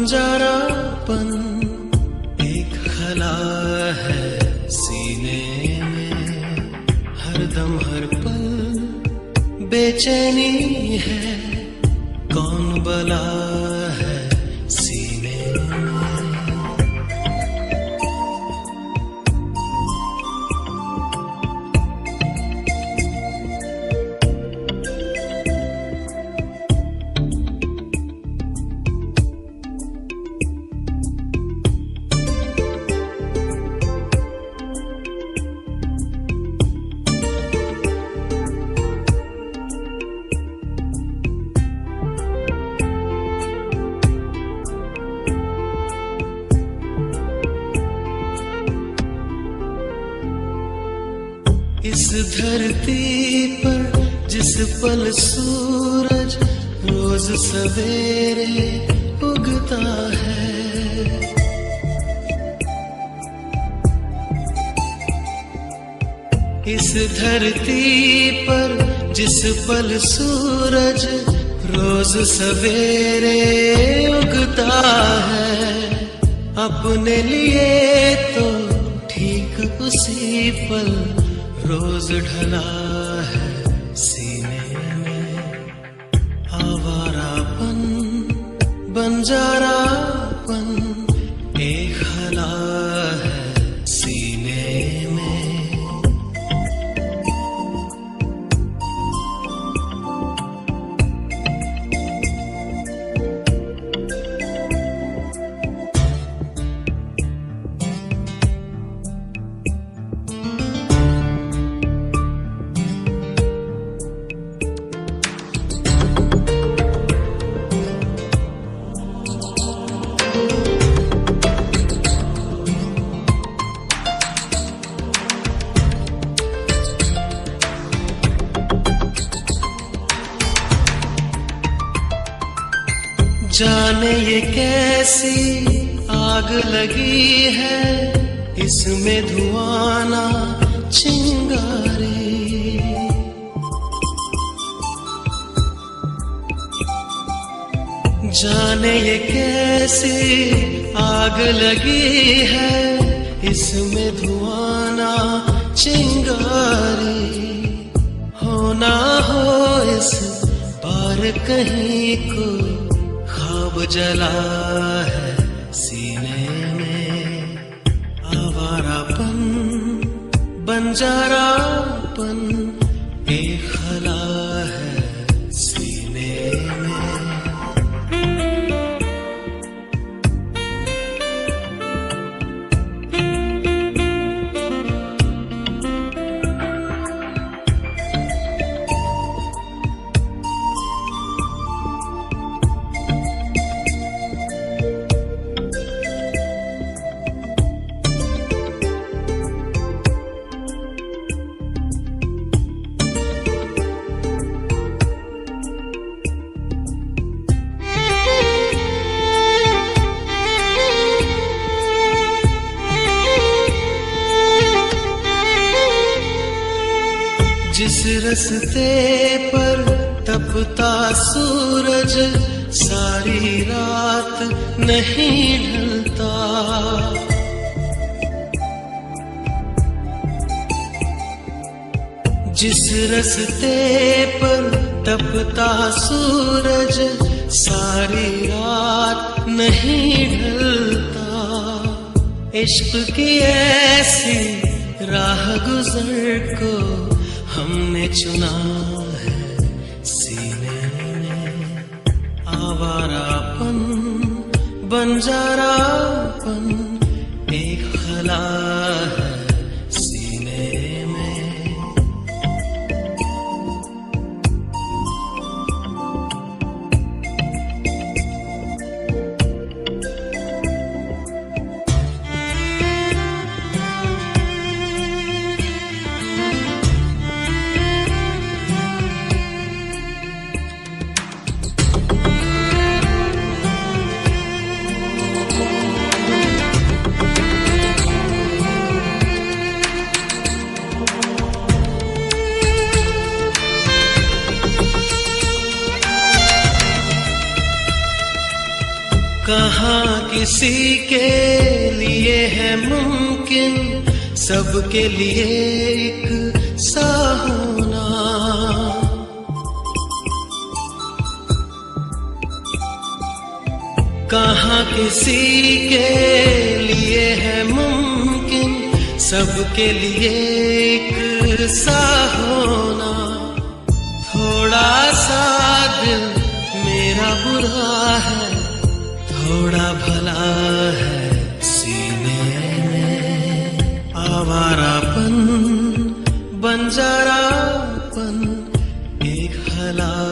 बंजारापन एक खला है सीने में, हरदम हर पल बेचैनी है, कौन बला है सीने में। इस धरती पर जिस पल सूरज रोज सवेरे उगता है, इस धरती पर जिस पल सूरज रोज सवेरे उगता है, अपने लिए तो ठीक उसी पल रोज ढला है सीने में। आवारापन बंजारापन एक खला है सीने में। जाने ये कैसी आग लगी है, इसमें धुआं ना चिंगारी। जाने ये कैसी आग लगी है, इसमें धुआं ना चिंगारी। हो ना हो इस पार कहीं को ख्वाब जला है सीने में। आवारापन बंजारापन एक खला है सीने में। जिस रस्ते पर तपता सूरज सारी रात नहीं ढलता, जिस रस्ते पर तपता सूरज सारी रात नहीं ढलता, इश्क की ऐसी राह गुजर को हमने चुना है सीने में। आवारापन बंजारापन एक खला है सीने में। कहाँ किसी के लिए है मुमकिन सबके लिए एक सा होना। कहाँ किसी के लिए है मुमकिन सबके लिए एक सा होना। थोड़ा सा दिल मेरा बुरा है, थोड़ा भला है सीने में। आवारापन बंजारापन एक हला